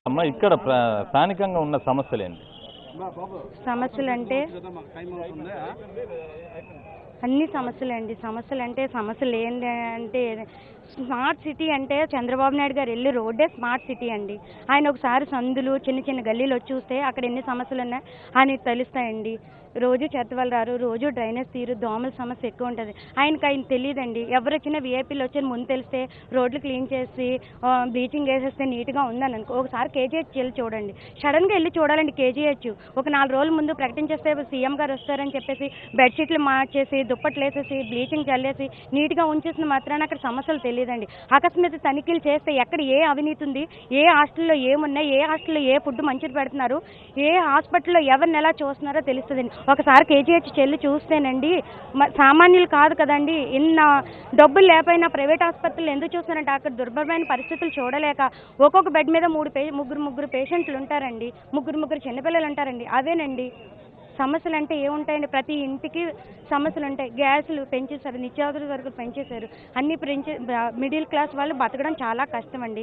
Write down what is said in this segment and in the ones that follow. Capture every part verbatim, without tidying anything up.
అమ్మ ఇక్కడ స్థానికంగా ఉన్న సమస్యలు ఏంటి? సమస్యలు అంటే అన్ని సమస్యలు అండి. సమస్యలు అంటే సమస్యలు ఏంటి అంటే స్మార్ట్ సిటీ అంటే చంద్రబాబు నాయుడు గారు వెళ్ళి రోడ్డే స్మార్ట్ సిటీ అండి. ఆయన ఒకసారి సందులు చిన్న చిన్న గల్లీలు వచ్చి చూస్తే అక్కడ ఎన్ని సమస్యలు ఉన్నాయి ఆయనకి తెలుస్తాయండి. రోజు చెత్త వాళ్ళు రారు, రోజు డ్రైనేజ్ తీరు, దోమల సమస్య ఎక్కువ ఉంటుంది. ఆయనకి ఆయన తెలియదండి. ఎవరు వచ్చినా వీఐపీలు వచ్చి ముందు తెలిస్తే రోడ్లు క్లీన్ చేసి బ్లీచింగ్ వేసేస్తే నీట్గా ఉందని అనుకో. ఒకసారి కేజీహెచ్ వెళ్ళి చూడండి. సడన్గా వెళ్ళి చూడాలండి కేజీహెచ్. ఒక నాలుగు రోజుల ముందు ప్రకటించేస్తే సీఎం గారు వస్తారని చెప్పేసి బెడ్షీట్లు మార్చేసి దుప్పట్లు వేసేసి బ్లీచింగ్ చల్లేసి నీట్గా ఉంచేసిన మాత్రాన అక్కడ సమస్యలు తెలియదండి. అకస్మాత్ తనిఖీలు చేస్తే ఎక్కడ ఏ అవినీతి ఉంది, ఏ హాస్టల్లో ఏమున్నాయి, ఏ హాస్టల్లో ఏ ఫుడ్ మంచిది పెడుతున్నారు, ఏ హాస్పిటల్లో ఎవరిని ఎలా చూస్తున్నారో తెలుస్తుందండి. ఒకసారి కేజీహెచ్ చెల్లి చూస్తేనండి సామాన్యులు కాదు కదండి. ఇన్న డబ్బులు లేకపోయినా ప్రైవేట్ ఆసుపత్రులు ఎందుకు చూస్తున్నారంటే అక్కడ దుర్భరమైన పరిస్థితులు చూడలేక ఒక్కొక్క బెడ్ మీద మూడు పే ముగ్గురు ముగ్గురు పేషెంట్లు ఉంటారండి, ముగ్గురు ముగ్గురు చిన్నపిల్లలు ఉంటారండి. అదేనండి సమస్యలు అంటే ఏముంటాయండి? ప్రతి ఇంటికి సమస్యలు ఉంటాయి. గ్యాసులు పెంచేశారు, నిత్యావసర సరుకులు పెంచేశారు, అన్ని పెంచే మిడిల్ క్లాస్ వాళ్ళు బతకడం చాలా కష్టం అండి.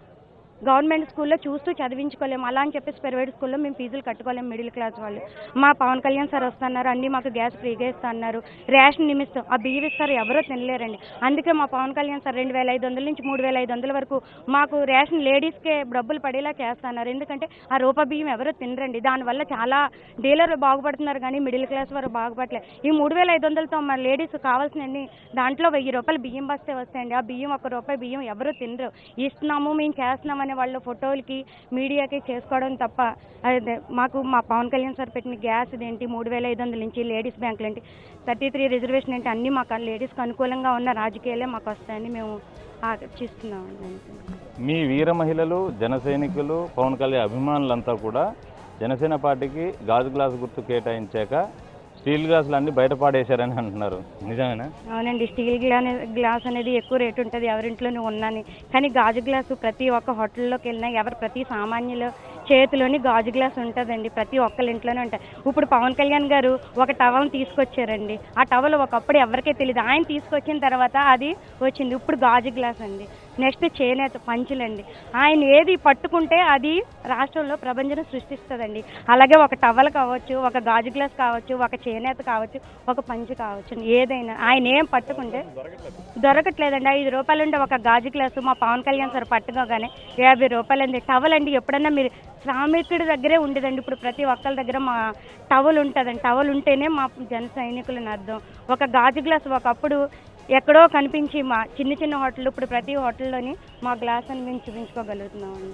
గవర్నమెంట్ స్కూల్లో చూస్తూ చదివించుకోలేము, అలా అని చెప్పేసి ప్రైవేట్ స్కూల్లో మేము ఫీజులు కట్టుకోలేము మిడిల్ క్లాస్ వాళ్ళు. మా పవన్ కళ్యాణ్ సార్ వస్తున్నారు, అన్నీ మాకు గ్యాస్ ఫ్రీగా ఇస్తా అన్నారు. రేషన్ నిమిస్తాం ఆ బియ్యం ఇస్తారు, ఎవరో తినలేరండి. అందుకే మా పవన్ కళ్యాణ్ సార్ రెండు వేల ఐదు వందల నుంచి మూడు వేల ఐదు వందల వరకు మాకు రేషన్ లేడీస్కే డబ్బులు పడేలా చేస్తున్నారు. ఎందుకంటే ఆ రూపా బియ్యం ఎవరో తినరండి. దానివల్ల చాలా డీలర్ బాగుపడుతున్నారు కానీ మిడిల్ క్లాస్ వారు బాగుపడలేదు. ఈ మూడు వేల ఐదు వందలతో మా లేడీస్ కావాల్సినవి దాంట్లో వెయ్యి రూపాయలు బియ్యం బస్తే వస్తాయండి. ఆ బియ్యం ఒక రూపాయి బియ్యం ఎవరో తినరు. ఇస్తున్నాము మేము చేస్తున్నాము వాళ్ళ ఫోటోలకి మీడియాకి చేసుకోవడం తప్ప అదే మాకు మా పవన్ కళ్యాణ్ సార్ పెట్టిన గ్యాస్ ఏంటి మూడు వేల ఐదు వందల నుంచి లేడీస్ బ్యాంకులు ఏంటి థర్టీ త్రీ రిజర్వేషన్ ఏంటి అన్నీ మాకు లేడీస్కి అనుకూలంగా ఉన్న రాజకీయాలే మాకు వస్తాయని మేము ఆశిస్తున్నామండి. మీ వీర మహిళలు, జన సైనికులు, పవన్ కళ్యాణ్ అభిమానులంతా కూడా జనసేన పార్టీకి గాజు గ్లాసు గుర్తు కేటాయించాక స్టీల్ గ్లాసులు అన్ని బయటపాడేశారని అంటున్నారు, నిజమేనా? అవునండి, స్టీల్ గ్లాస్ అనేది ఎక్కువ రేటు ఉంటుంది ఎవరింట్లోనూ ఉన్నాని. కానీ గాజు గ్లాసు ప్రతి ఒక్క హోటల్లోకి వెళ్ళినా ఎవరు ప్రతి సామాన్యుల చేతిలోని గాజు గ్లాస్ ఉంటుందండి. ప్రతి ఒక్కరి ఇంట్లోనే ఉంటుంది. ఇప్పుడు పవన్ కళ్యాణ్ గారు ఒక టవల్ని తీసుకొచ్చారండి. ఆ టవల్ ఒకప్పుడు ఎవరికీ తెలియదు, ఆయన తీసుకొచ్చిన తర్వాత అది వచ్చింది. ఇప్పుడు గాజు గ్లాస్ అండి. నెక్స్ట్ చేనేత పంచులండి. ఆయన ఏది పట్టుకుంటే అది రాష్ట్రంలో ప్రభంజనం సృష్టిస్తుందండి. అలాగే ఒక టవల్ కావచ్చు, ఒక గాజు గ్లాస్ కావచ్చు, ఒక చేనేత కావచ్చు, ఒక పంచు కావచ్చు, ఏదైనా ఆయన ఏం పట్టుకుంటే దొరకట్లేదండి. ఐదు రూపాయలు ఉంటే ఒక గాజు గ్లాసు మా పవన్ కళ్యాణ్ సార్ పట్టుకోగానే యాభై రూపాయలు అండి. టవల్ అండి ఎప్పుడన్నా మీరు శ్రామికుడి దగ్గరే ఉండేదండి. ఇప్పుడు ప్రతి ఒక్కరి దగ్గర మా టవల్ ఉంటుందండి. టవల్ ఉంటేనే మా జన సైనికులని అర్థం. ఒక గాజు గ్లాసు ఒకప్పుడు ఎక్కడో కనిపించి మా చిన్న చిన్న హోటల్ ఇప్పుడు ప్రతి హోటల్లోని మా గ్లాస్ అని మేము చూపించుకోగలుగుతున్నామండి.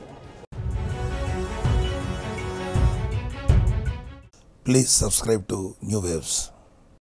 Please subscribe to New Waves.